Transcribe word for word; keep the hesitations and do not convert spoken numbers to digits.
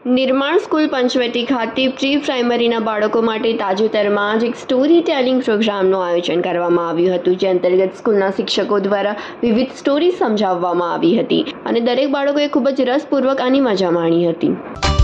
નિર્માણ સ્કૂલ પંચવટી ખાતે પ્રી પ્રાઇમરીના બાળકો માટે તાજેતરમાં જ એક સ્ટોરી ટેલિંગ પ્રોગ્રામનું આયોજન કરવામાં આવ્યું હતું, જે અંતર્ગત સ્કૂલના શિક્ષકો દ્વારા વિવિધ સ્ટોરી સમજાવવામાં આવી હતી અને દરેક બાળકોએ ખૂબ જ રસપૂર્વક આની મજા માણી હતી.